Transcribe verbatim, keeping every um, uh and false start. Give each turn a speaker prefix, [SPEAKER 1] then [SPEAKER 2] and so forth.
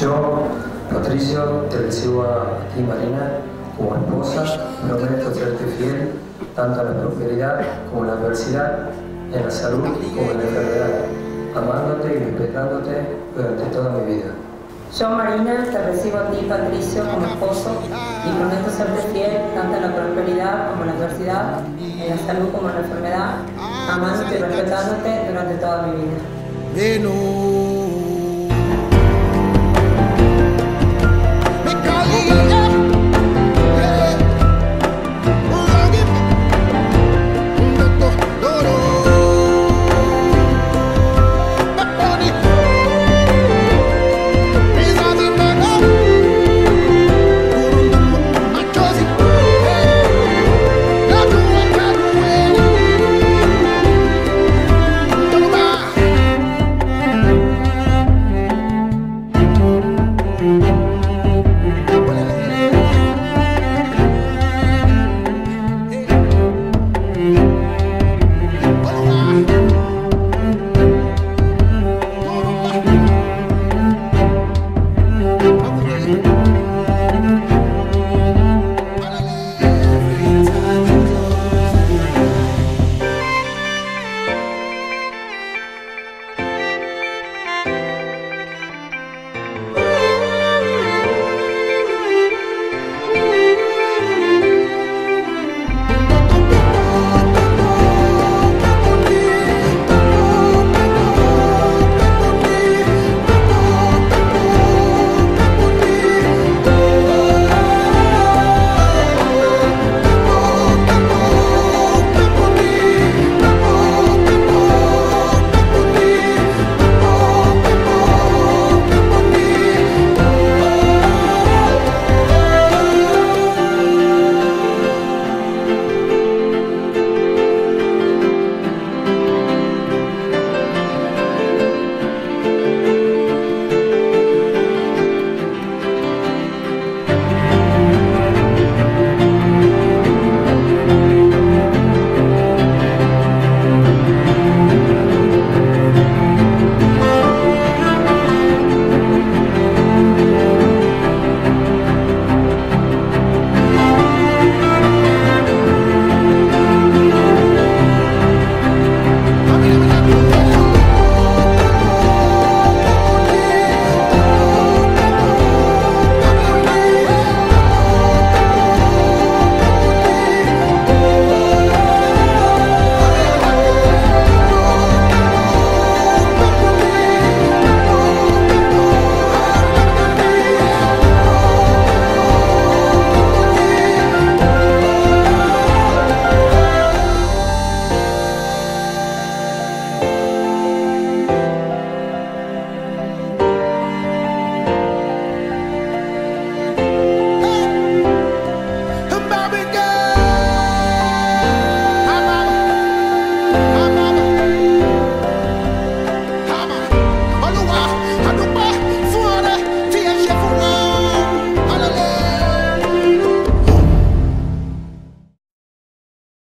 [SPEAKER 1] Yo, Patricio, te recibo a ti, Marina, como esposa. Prometo serte fiel, tanto en la prosperidad como en la adversidad, en la salud como en la enfermedad, amándote y respetándote durante toda mi vida.
[SPEAKER 2] Yo, Marina, te recibo a ti, Patricio, como esposo, y prometo serte fiel, tanto en la prosperidad como en la adversidad, en la salud como en la enfermedad, amándote y respetándote durante toda mi vida.